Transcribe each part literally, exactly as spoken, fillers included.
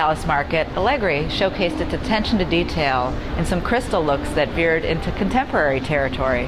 Dallas market, Allegri showcased its attention to detail in some crystal looks that veered into contemporary territory.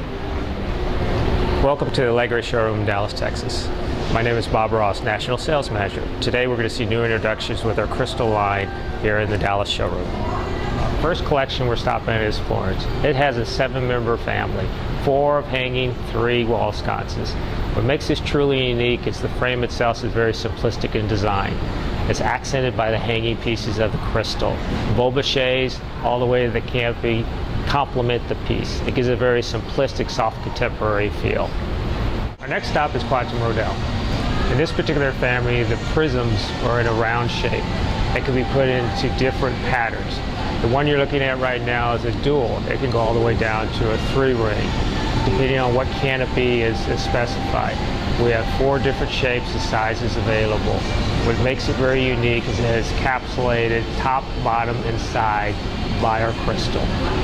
Welcome to the Allegri showroom in Dallas, Texas. My name is Bob Ross, National Sales Manager. Today we're going to see new introductions with our crystal line here in the Dallas showroom. First collection we're stopping at is Florence. It has a seven-member family, four of hanging, three wall sconces. What makes this truly unique is the frame itself is very simplistic in design. It's accented by the hanging pieces of the crystal. Bulbouches all the way to the canopy complement the piece. It gives a very simplistic, soft contemporary feel. Our next stop is Quantum Rodel. In this particular family, the prisms are in a round shape that can be put into different patterns. The one you're looking at right now is a dual. It can go all the way down to a three ring, depending on what canopy is, is specified. We have four different shapes and sizes available. What makes it very unique is that it's encapsulated top, bottom, and side by our crystal.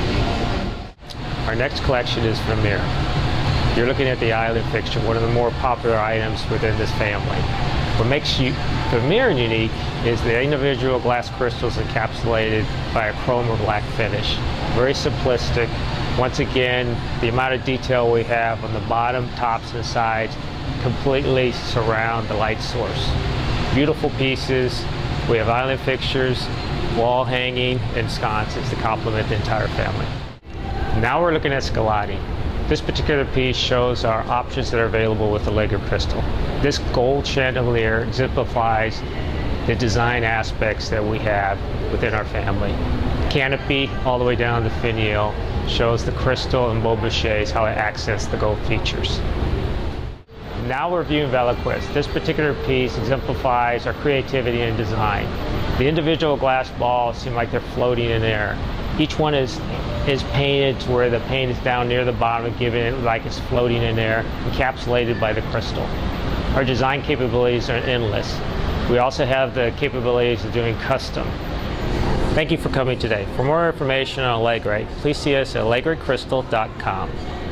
Our next collection is Vermeer. You're looking at the island fixture, one of the more popular items within this family. What makes you Vermeer unique is the individual glass crystals encapsulated by a chrome or black finish. Very simplistic. Once again, the amount of detail we have on the bottom, tops, and sides completely surround the light source. Beautiful pieces. We have island fixtures, wall hanging, and sconces to complement the entire family. Now we're looking at Scolati. This particular piece shows our options that are available with the Allegri crystal. This gold chandelier exemplifies the design aspects that we have within our family. Canopy all the way down the finial shows the crystal and bulbouches, how it accents the gold features. Now we're viewing Velaquist. This particular piece exemplifies our creativity in design. The individual glass balls seem like they're floating in air. Each one is is painted to where the paint is down near the bottom, giving it like it's floating in air, encapsulated by the crystal. Our design capabilities are endless. We also have the capabilities of doing custom. Thank you for coming today. For more information on Allegri, please see us at allegri crystal dot com.